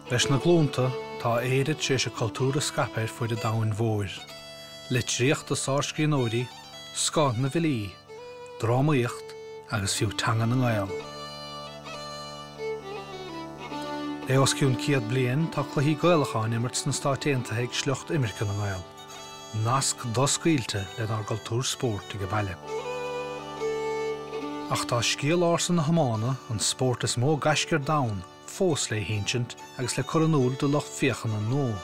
Leis na glúnta tá éirid sé a cultúra scapéir faoi de dain mhóir. Litríocht a sáircíonóirí, scáth na bhilí, drámaíocht agus fiú teanga na ngáil. É os ciún ciad bliain tá chluichí Gaelacháin imirt na Stáit Aontaithe ag sleocht imirce na ngáil. Nasc doscuilte le ar cultúr spórt go baile. Ach tá scíal ársan na Hamána an spórt is mó gaiscear dain, fós le hínseant agus le coranúil do locht fiochan an nó.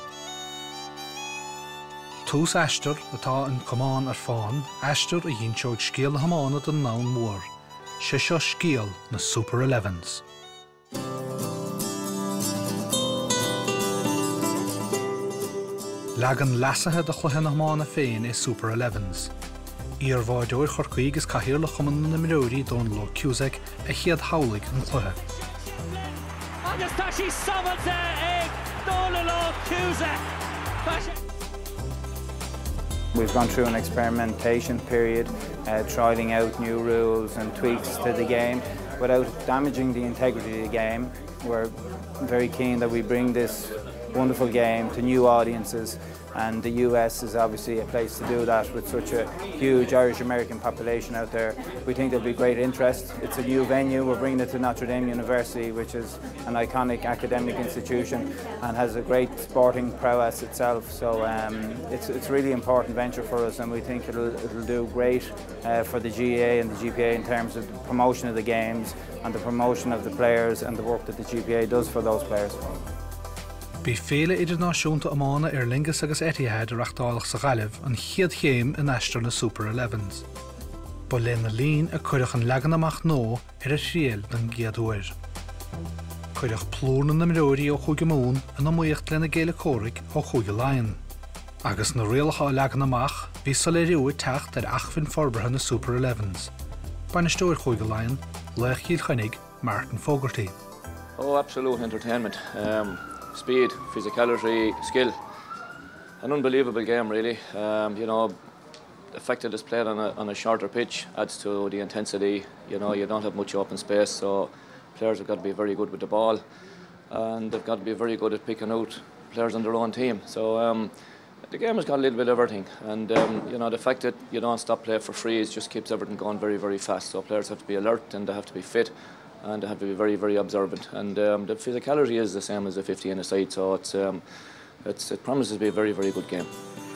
Tús eistir atá an Camán ar fáin, eistir a dhéonseo ag scíal na Hamána don nán mór, sé seo scíal na Super 11s. Legan lasathe de chluithe na Hamána féin é Super 11s. Íar bháideoir chorcaí agus caithear le chuman na mireoirí Donal Cusack a chiad hawlaigh an chluithe. Agus tá sí samailte ag Donal Cusack. We've gone through an experimentation period, trialling out new rules and tweaks to the game without damaging the integrity of the game. We're very keen that we bring this wonderful game to new audiences, and the US is obviously a place to do that with such a huge Irish-American population out there. We think there'll be great interest. It's a new venue. We're bringing it to Notre Dame University, which is an iconic academic institution and has a great sporting prowess itself. So it's a really important venture for us, and we think it'll do great for the GAA and the GPA in terms of the promotion of the games and the promotion of the players and the work that the GPA does for those players. Bhí féile idirnáisiúnta amána ar lingus agus Etihad ar achtálaach sa Ghaillimh an chiad chéim in eistir na Super 11s. Ba le na lín a cuireach an legan amach nó ar a shrial den giadúir. Cuireach plúrna na mireoirí ó chuige mún an amuíocht le na Gaelic ó chuige Lion. Agus na rialacha legan amach bhí soléiriúi teacht ar achfinn forbrethe na Super 11s. Bainisteoir chuige Lion, le chiad chanig Martin Fogarty. Oh, absolute entertainment. Speed, physicality, skill. An unbelievable game, really. You know, the fact that it's played on a shorter pitch adds to the intensity. You know, you don't have much open space, so players have got to be very good with the ball, and they've got to be very good at picking out players on their own team. So the game has got a little bit of everything, and you know, the fact that you don't stop play for frees just keeps everything going very, very fast. So players have to be alert and they have to be fit, and they have to be very, very observant. And the physicality is the same as the 50 in a side, so it promises to be a very, very good game.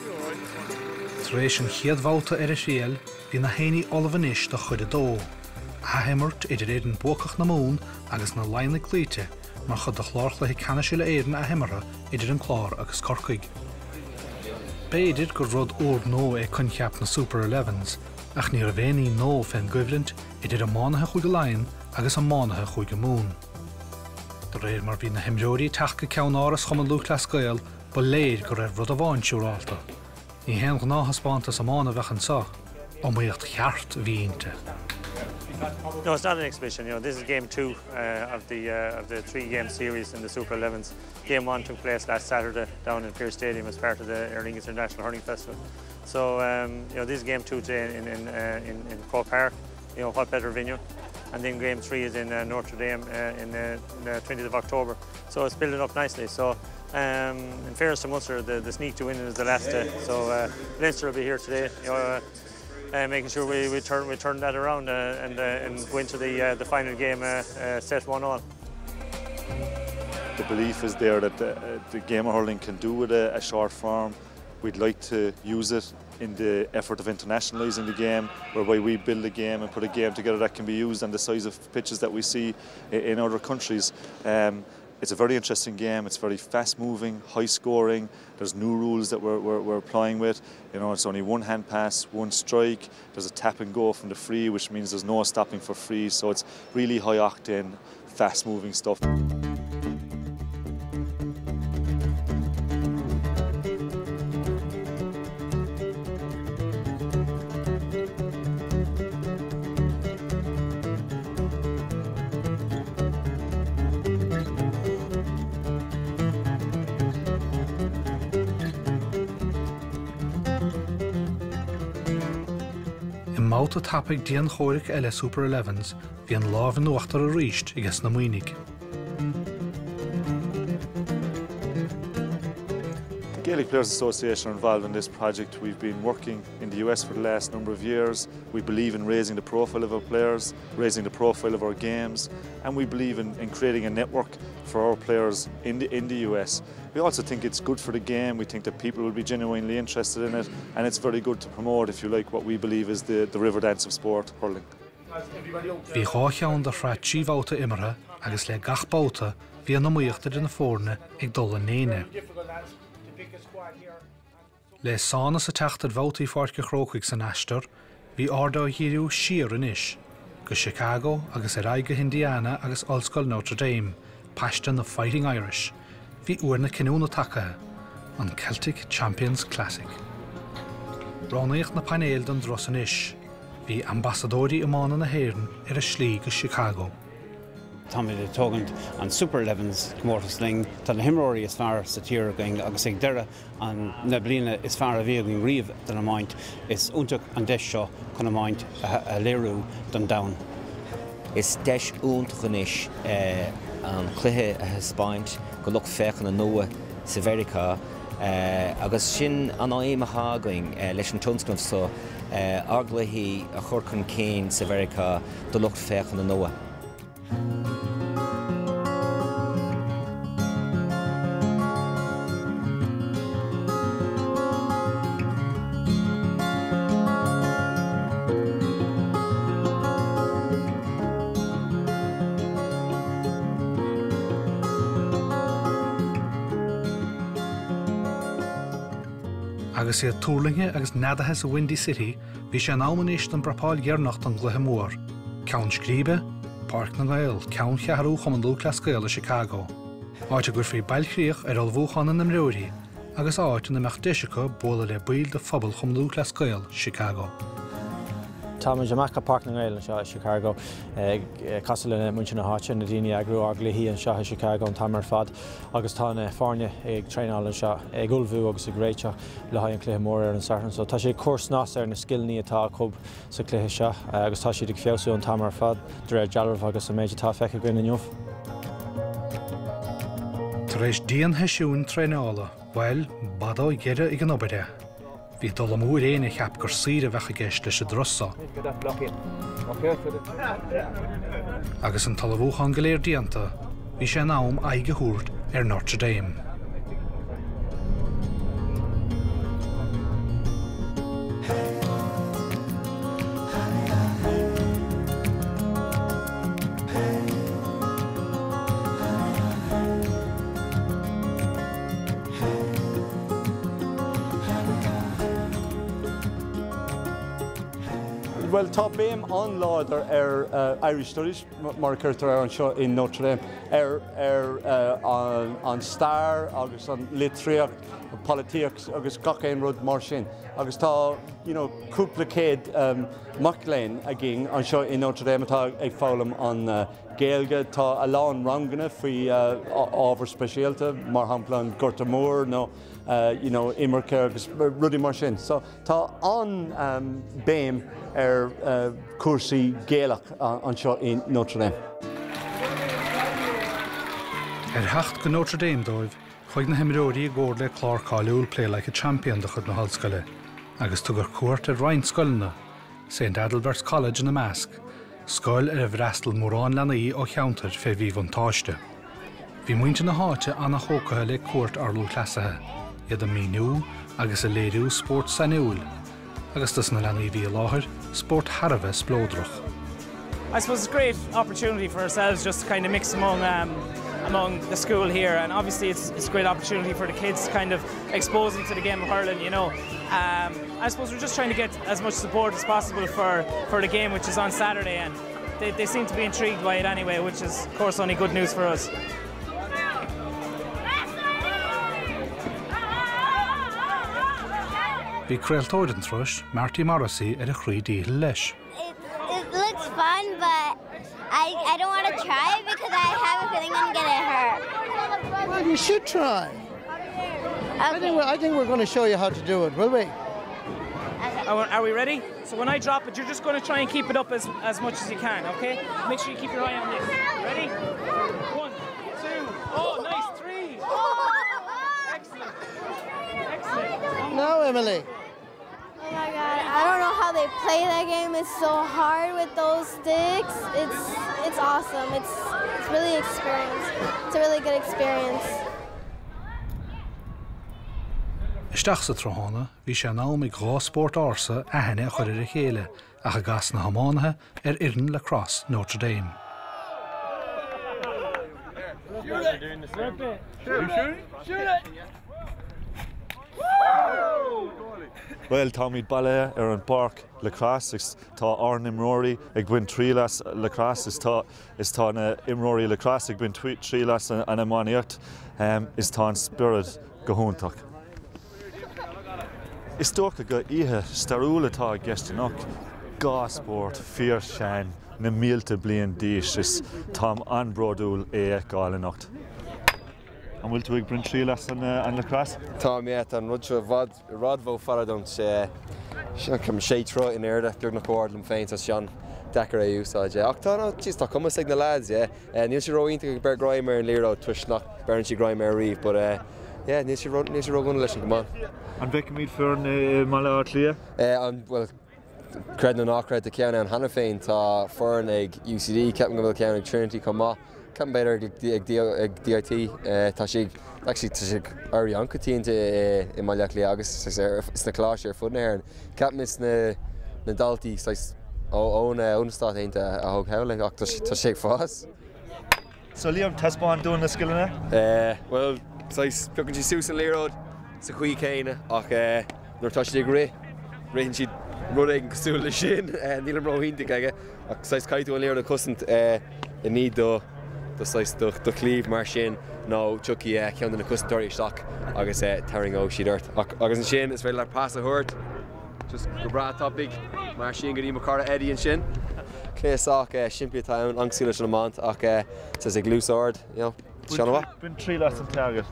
Tréis an chiad bhálta ar a síal, bhí na héanaí olbhanis do chuide dó. Aimirt idir éireann buacach na mún agus na Lainna clíte, mar chud de chláirla hi canisiúla éireann aimire idir an chlár agus corcaig. Béidir gur rud ór nó é conceap na Super 11s, ach ní a bhéanaí nó féin goibhlint idir a mánathe chuige Lain agus a mánathe chuige mún. De réir mar bhí na himreoirí teach go ceann áras chum an luachlas Gael ba léir gur raibh rud a bháin siúrálta. Ní hen go náthasbánta sa mána bhechan sa, amuíocht cheart bhíonnta. No, it's not an exhibition. You know, this is game 2 of the 3-game series in the Super 11s. Game 1 took place last Saturday down in Pearse Stadium as part of the Aer Lingus International Hurling Festival. So you know, this is game 2 today in Croke Park. You know, what better venue? And then game 3 is in Notre Dame in the 20th of October. So it's building up nicely. So in fairness to Munster, the sneak to win is the last day. So Leinster will be here today, you know, making sure we turn that around and go into the final game set 1-1. The belief is there that the game of hurling can do with a short form. We'd like to use it in the effort of internationalising the game, whereby we build a game and put a game together that can be used on the size of pitches that we see in other countries. It's a very interesting game. It's very fast-moving, high-scoring. There's new rules that we're applying with. You know, it's only one hand pass, one strike. There's a tap and go from the free, which means there's no stopping for free. So it's really high-octane, fast-moving stuff. Máta tapig díon chóiric eile Super 11s, bhí an lábhan nuachtar a ríist i gceist na muoinnig. Gaelic Players Association are involved in this project. We've been working in the US for the last number of years. We believe in raising the profile of our players, raising the profile of our games, and we believe in creating a network for our players in the US. We also think it's good for the game. We think that people will be genuinely interested in it, and it's very good to promote, if you like, what we believe is the river dance of sport, hurling. Bhí hácheann de fra tíomhbhóta imire agus le gach bóta bhí an namuíochtar in na fórne ag dul an néine. Le sána sa teachtar bhótaí fáirce chrócaigh san Aistear, bhí ardá híriú siar in isis, go Chicago agus ar aige Indiana agus Ollscoil Notre Dame, Paston na Fighting Irish, bhí uair na cinúna takathe, an Celtic Champions Classic. Ránaíocht na panéil don dros an isis, bhí ambassadórí amána na héireann ar a slí go Chicago. Tommy le tógant an Super 11s cumórta sling, tá na himróirí is fearr sa tír going agus ag deire an na bliana is fearr a bhí going riamh den amáint is úntaach an deis seo chun amáint a léirú don domhan. Is deis úntaach an isis an cluiche a Spáint go lucht féchan an nua sa Mheiriceá agus sin an éimeachá going leis an tunscnamh so arglaithí a chur chun céin sa Mheiriceá do lucht féchan an nua. Agus iad túrlinge agus nadathe sa Windy City, bhí sé an ámanéist an brapáil ghearnacht an glutha mór. Ceann scríbe, Parc na Gael, ceann cheathrú chum an Lúchlas Gael a Chicago. Áit a gur frí bailchríoch ar albhúchan an mreoirí, agus áit na meach deisicha bóla le bail de phobal chum Lúchlas Gael, Chicago. Táimid amach Parc na Gael seo Chicago, casil na muinteanna háite na daoine agrú aglaithí an seo Chicago an tamar fad, agus tá na fáne ag tréineáil seo ag ulbhú agus ag réite le haid an cluiche mór ar an sartan. So tá sé cúrs nás ar na skillní atá chub sa cluiche seo, agus tá siad ag fiosú an tamar fad, de réir dealamh agus a méid tá feice goin na nniuh. Tar éis díon heisiún tréineála, bhil badá gheire ag an obaire. Bhí dul am úr éine cheap gur síre bhecha gceist leis a drosa. Agus an talamhúchan go léir díanta, bhí sé nám aige thuairt ar Notre Dame. Well, tá béim an láidir ar Irish Studies mar chuirtar ar an seo in Notre Dame an stair agus an litríocht, politics agus gachéin rud mar sin. Agus tá cúpla céad macléin a gin an seo in Notre Dame atá ag fálam an Gaeilge, tá a lán ranganna faoi ábhar speisialta mar hampla an Gorta Mór nó Imercare agus rudí mar sin. So tá an béim ar cuasaí Gaelic an seo in Notre Dame. Ar hecht go Notre Dame dóibh, chuig na himróirí ggóir le chlárcáiliúil play like a champion de chud na hallscoile, agus tugur cuairt ar Ryan scoilna, St Adalbert's College in the Mask, scoil ar a bhreastal mórán lenaí ó cheantar fé bhí vontáiste. Bhí muinte na háite anna chócathe le cuairt arlú clasathe, iad a míniú agus a léirú sport sanúil, agus tas na lenaí bhí láthir sport Harveh splódrach. I suppose it's a great opportunity for ourselves just to kind of mix among the school here, and obviously it's a great opportunity for the kids to kind of expose them to the game of hurling, I suppose we're just trying to get as much support as possible for the game, which is on Saturday, and they seem to be intrigued by it anyway, which is of course only good news for us. Bhí creaaltóid an tros, Marty Morrissey ar a chrí díthil leis. It looks fun, but I don't want to try it because I have a feeling I'm going to hurt. Well, you should try. Okay. I think we're going to show you how to do it, will we? Are we ready? So when I drop it, you're just going to try and keep it up as much as you can, okay? Make sure you keep your eye on this. Ready? 1, 2, oh, nice, 3. Excellent. Emily? Oh my God, I don't know how they play that game. It's so hard with those sticks. It's awesome. It's really experience. It's a really good experience. Isteach sa tráthána, bhí sé ná ag gháspórt ársa aithne chuir a chéile ach a gas na hamánathe irin lacrosse Notre Dame. Well, Tommy balle an park lacrosse tá Arn Imrory ag buin trílas lacrosse is tá na Imrory lacrosse ag buin trílas an amaniacht is tá an spirit go húntaach. Is tócha go ihe starúla tá gceistinach gá sport fíor sean na mílte bliain díos is tám anbrodúil gáilinacht. An bhfuil tú ag brinn trílas an lacrosse? Tá miat an rud radbhó faradón sé cum sé tro in airde gur na cordlam féint a sean dechar é úsáid. Ach tá tíos tá cumas ag na lads, níl sé roínta go bear groimar an líró tuisnach bearn sí groimar riomh, but níl sé rógún leis an gomán. An bheic míad fear mala át lia? Well, cred na nachcred a ceanna an hana féin tá fearn ag UCD, ceapan go bhfuil ceanna ag Trinity Cama. Ceapan beidir ag DIT, tá si airí ancatínta I maileach lia agus is na cláis ar fudna air. Ceapan is na daltaí ón stát ainta a thug heala ach tá sé fás. So Liam, taspáin dún na skillna? Well, beagn si sús an léród sa chuí céine ach nuair tá si ag réann siad rud ag an cosúil le sin, níl an róhínta aige ach caiitú an léród a cosint I níd do clíomh mar sin nó tuí ceanna na custorí isteach agus taring ó siad agus an sin is féidir le pas a thuirt just go brá topic mar sin go dtí mar cara Eddie an sin. Cléasach siimplítá an angsúla an amant ach ag glúsáard, seanna bha? Been trílas an target.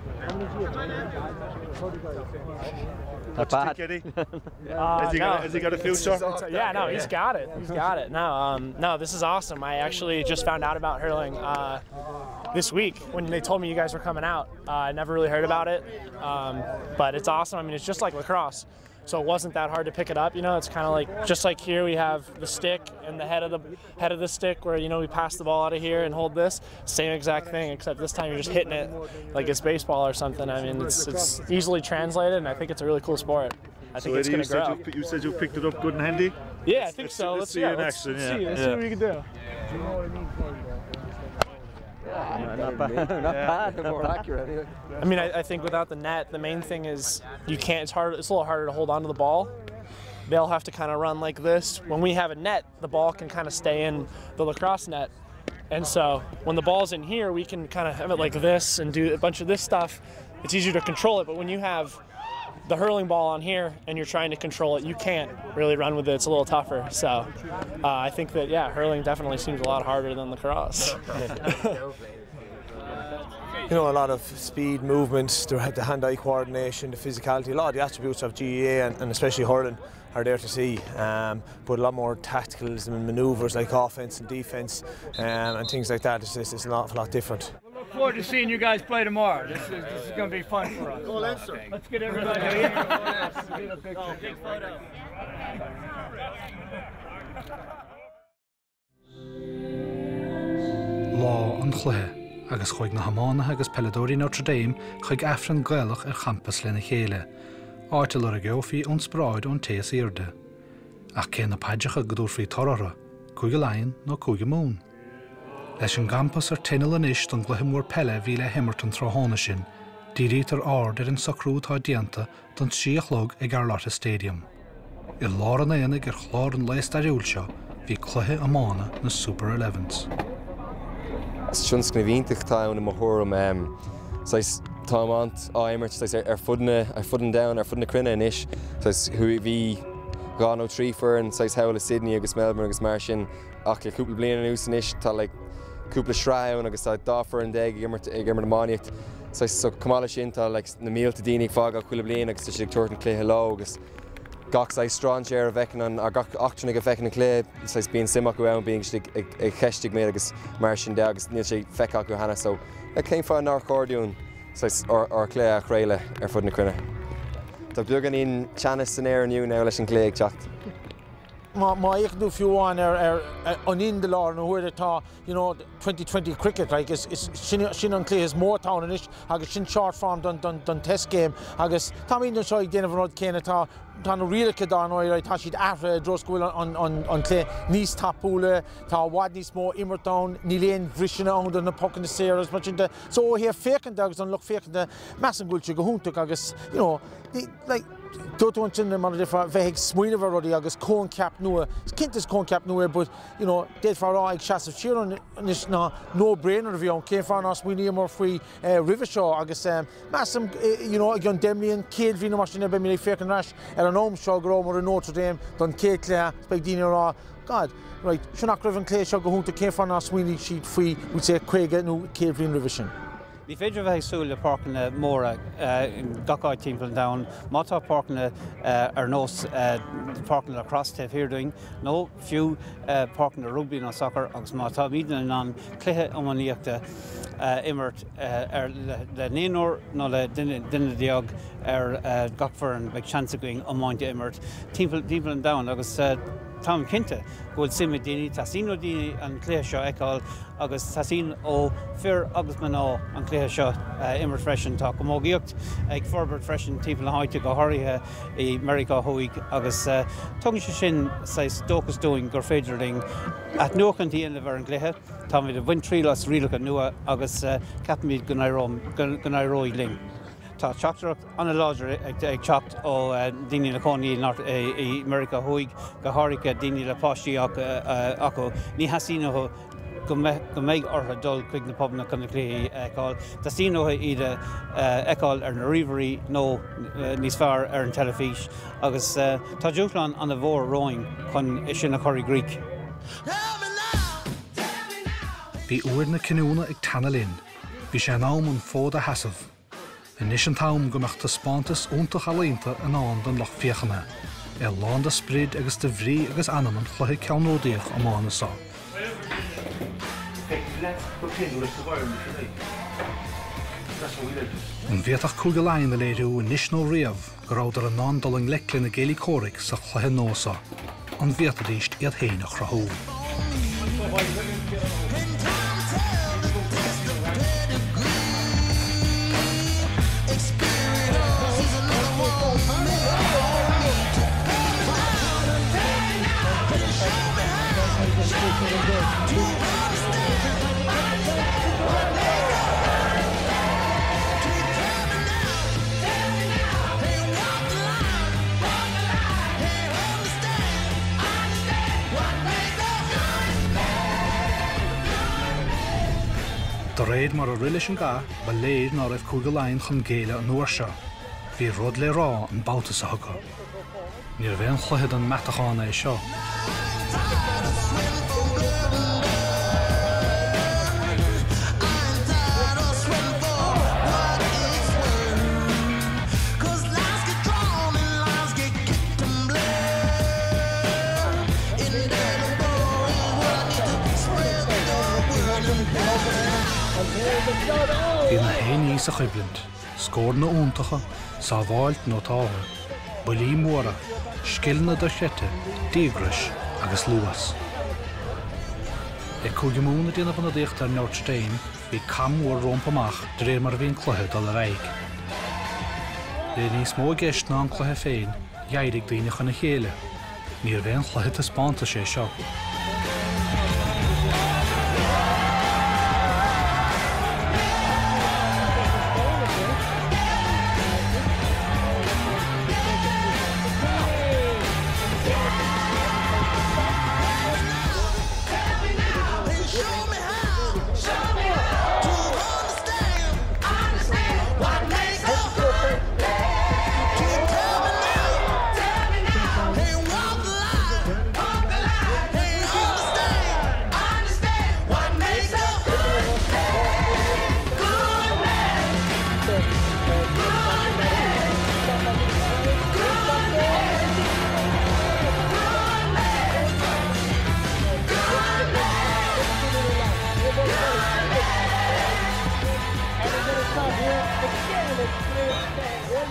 Not bad. Has he got a future? Yeah, no, he's got it. He's got it. No, this is awesome. I actually just found out about hurling this week when they told me you guys were coming out. I never really heard about it, but it's awesome. I mean, it's just like lacrosse. So it wasn't that hard to pick it up, It's kind of like just like here we have the stick and the head of the stick where we pass the ball out of here and hold this. Same exact thing, except this time you're just hitting it like it's baseball or something. I mean, it's easily translated, and I think it's a really cool sport. I think it's going to grow. You said you picked it up good and handy. Yeah, I think so. Let's see you in action. Let's see what we can do. Not bad, more accurate. I mean, I think without the net, the main thing is it's a little harder to hold on to the ball. They'll have to kind of run like this. When we have a net, the ball can kind of stay in the lacrosse net. And so when the ball's in here, we can kind of have it like this and do a bunch of this stuff. It's easier to control it, but when you have the hurling ball on here and you're trying to control it, you can't really run with it. It's a little tougher. So I think that, hurling definitely seems a lot harder than lacrosse. A lot of speed, movement, the hand-eye coordination, the physicality, a lot of the attributes of GAA and especially hurling are there to see, but a lot more tacticals and manoeuvres like offence and defence and things like that. It's an awful lot different. I look forward to seeing you guys play tomorrow. This is going to be fun for us. Go Leinster. Let's get everybody here. Get a picture. Big photo. Lá an chluthe agus chuig na hamánathe agus peladóirí Notre Dame chuig afran Gaelic ar campus lena chéile. Áitil ar a geofaí ón spráid ón téas irde. Ach cé na paideacha go dúr faoi torara, cúige lainn nó cúige mún. Leis an campus ar tinal anois don gluthe mór pelle bhí le himmartan tráthóna sin, díríт ar ard ar an sacrútá dianta don tríochlog ag Arlotta Stadium. I lár an éananig ar chlár an leistariúil seo bhí cluthe amána na Super 11s. Sionscna bhíntach tá na mthúram tá amant áimirt ar fudan down ar fudan crinne inis hu bhí gá nó trífar an heil Sydney agus Melbourne agus mar sin ach le cúpla bliana an ús inis tá le cúpla sráin agus tá dáfar an déag ag na máíocht so cumála sin tá na mílta daoine fág a chuile bliana agus si ag tuairt an clé heló agus gach strán sé ar bhecin an gach achtainna go fecin an clé bíon simach go ann bíon ag cheistigh mé agus mar sin de agus níl sé feicach go hana so céim fá an accordiún ar clé a chréile ar fud na crinne. Tá beag an in Chanis san air nniu now leis an cléig teacht. Ma ik do fiúáin an in de lá nó huiir atá 2020 cricket like is sin an clé is mórtá is agus sin short form don test game agus tá íon seo ag déanamh rud céine tá na rialcha dá nóir tá siad afra droscúil an clé níos tapúla tá bhhad níos mó imirtán ní léon bhriseanna an na pocan na séras mar sin de so hir fécinn agus an luch fécinn meas an gúilte go húntaach agus Dúirtún sin mar bheith smuoineh rudí agus cón ceap nua. Cint is cón ceap nua, but déad fárá ag seaamh tíir is ná no-brainer bhí an cé far ná smuoine mar faoi ribh seo agus measam ag an déimlíonn céad bhí mar sinna be mí fécinn reis ar an óm seo go mar an Notre Dame don céad clé beag daoine rá God, right, sinach raibh an clé seo go húnta cé far ná smuoine siad faoi bhú sé chuige nó céad bhíon ribh sin. Ní féidir bheith súil le pácanna móra gaáid timppla down, mátá pácanna ar nós pácanna lacrosse taobh hirdúing, nó fiú pácanna rugby nó soccer agus mátá míidir an cluiche ammaníochta imirt ar le néanúir nó le duine diaag ar gachfar an beag seansa going ammáinte imirt timppla down agus Tom Cinnte gohfuil simime daoine tasín ó daoine an cléithe seo eáil agus tasín ó fear agus maná an cléithe seo immer freisin tá go mógaíocht ag forbert freisin timppla na háite go háirithe i America thuig agus tugann sé sin dóchas dúing gur féidirling at nuachantí in le bhar an cléithe tá muid a bhain trílas rialacha nua agus ceapimid go nairóí ling. Tá teachtarach anna láidir ag teacht ó daoine le cónaí i America thuig go háirithe daoine le páistí acu ní hasíonn go méid ortha dul chuig na pobanna chuna clé eáil. Tá síonótha iad eáil ar na riomhairí nó níos fearr ar an telefís agus tá dúchlann an a bhór roing chun sin na choirí Greek. Bhí uair na cinúna ag tanna linn, bhí sé an am an fód a hasamh. Inis an tam gomach tá spántas úntach a lénta an an don loch fiochanna, lán de sprid agus de bhrí agus anaman chluthe ceanódaíoch am mána sá. An bhéadach cúga láin na léirú inis nó riamh go ráidir an ná doling leclin na Gaelic chóric sa chluthe nósa, an bhéadadíist iad héanach rathú. Tá réad mar a riile sin ga ba léad ná raibh cúga láin chun géile an nuair seo. Bhí rud le rá an bátas acha. Níor bhéon chluichead an meatachána é seo. Bhí na haí sa chuiblint, scór na úntacha, sa bháilt nó táha, bulí móra, scilna do chete, dígris agus luas. Cúige múna déanamh na díocht ar Notre Dame, bhí camúir rompamach de réir mar bhíon cluthe dal a raig. Ré níos mó gceist ná an cluthe féin, dheirigh daoine chuna chéile, níor bhéon cluthe a spánta sé seo.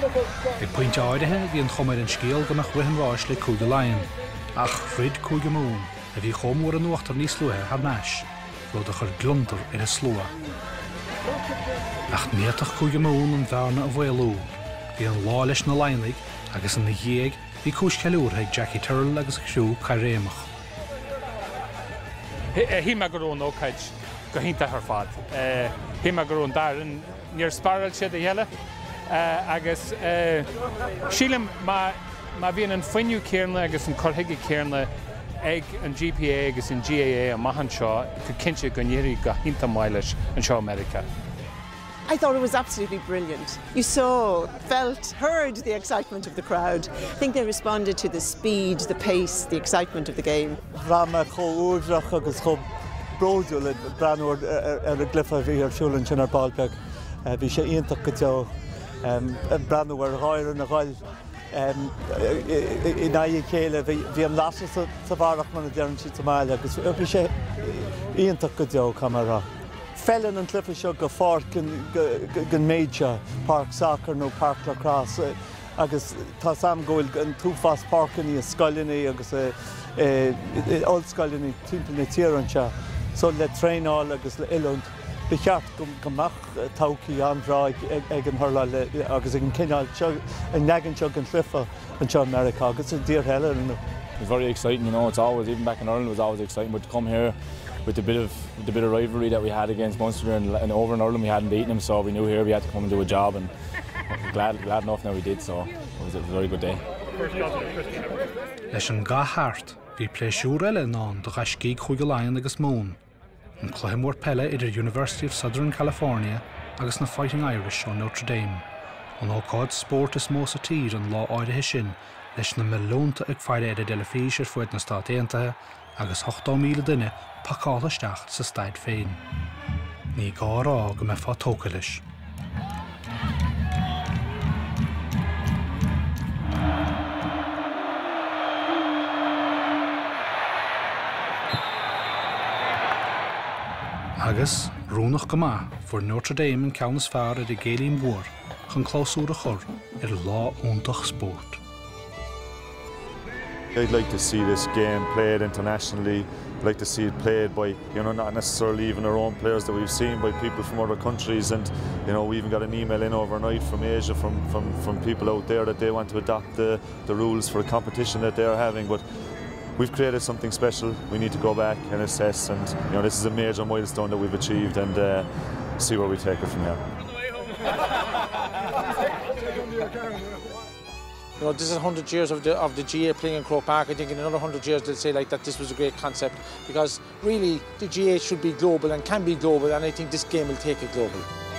Ag pointe áirithe bhí an chumar an scéal go maic ráis le cúige lainn, ach rid cúige mún a bhí chomór an nuachtar níos luithe har neis, rud a chur glundar ar a slua. Ach níochtach cúige mún an bhearna a bhfuilú, bhí an lá leis na lainnig agus an na dhéag bhí cúis ceúr ag Jackie Turrell agus chrú Cairéamach. Hí me gurún ócaid go hinnta ar fad. Hí me gurún darin níor sparil siad a dhéile agus sílim má bhíon an foiinniú céarna agus an corthaige céarna ag an GPA agus an GAA a maihan seo go cinse go níirí go hinnta mailes an seo America. I thought it was absolutely brilliant. You saw, felt, heard the excitement of the crowd. I think they responded to the speed, the pace, the excitement of the game. Rama cho údrach agus cho bródú le branúir ar a glyfa bhí ar siúlann sin ar ballpeg. Bhí sé ionach go teo branú ar gháir na gháil in aige chéile bhí an lasa sa bharach man a dearann si tamáile agus bhí sé ionach go teo Cama. Fellan an clifa seo go fort gan méidse Park Soccer nó Park Lacrosse agus tá sam goil an túfas parcaní a scoilinaí agus old scoilinaí timppla na tíranse so le tréáil agus le ilúnt be cheart go mach taucií andrá ag an thurla agus ag an cineáil an negan seo an clifa an seo America agus a dír heile. It was very exciting, you know. It's always, even back in Ireland, it was always exciting. But to come here with the bit of rivalry that we had against Munster and over in Ireland, we hadn't beaten them, so we knew here we had to come and do a job, and glad enough now we did. So it was a very good day. Leis an gá thart, bhí pléisiúr eile ná do gaiscíigh chuige lainn agus mún, an chluitheamór pelle idir University of Southern California agus na Fighting Irish ó Notre Dame. An ócáid sport is mó sa tír an lá áirithe sin leis na milliúnta ag fáile idir delafís ar fuid na Stát Aontaithe agus 8,000 duine pacáil isteach sa staid féin. Ní gá rá go mbeadh fá tóca leis. Agus rúnach go maith for Notre Dame and Camas fearr ar a Gaelic mór chun chlásúr a chur ar lá úntach sport. I'd like to see this game played internationally. I'd like to see it played by, not necessarily even our own players that we've seen, by people from other countries. And, we even got an email in overnight from Asia, from people out there that they want to adopt the rules for a competition that they're having. But we've created something special. We need to go back and assess. And, this is a major milestone that we've achieved, and see where we take it from here. This is 100 years of the GA playing in Croke Park. I think in another 100 years they'll say that this was a great concept, because really the GA should be global and can be global, and I think this game will take it global.